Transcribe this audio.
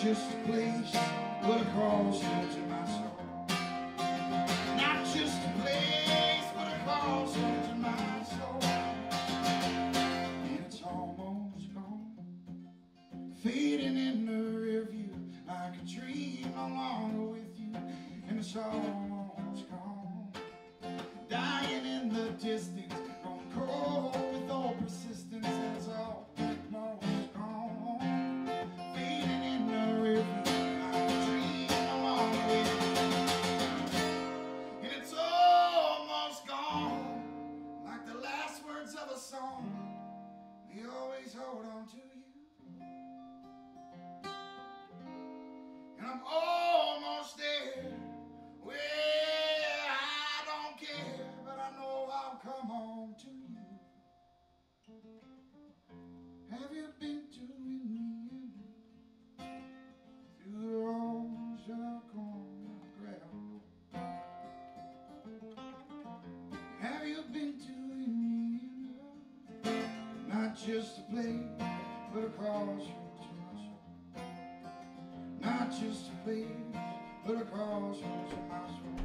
just a place, but a crossroads in my soul. Not just a place, but a crossroads in my soul. And it's almost gone, fading in the rear view, like a dream no longer with you. And it's almost gone, dying in the distance, gone cold with all persistence. And it's almost gone, fading in the rear view, like a dream no longer with you. And it's almost gone, like the last words of a song, we always hold on to you. And I'm almost there, well, I don't care, but I know I'll come home to you. Have you been to Indiana, through the roads of corn and gravel? Have you been to Indiana, not just a place, but a crossroads in my soul? Not just a place, but a crossroads in my soul.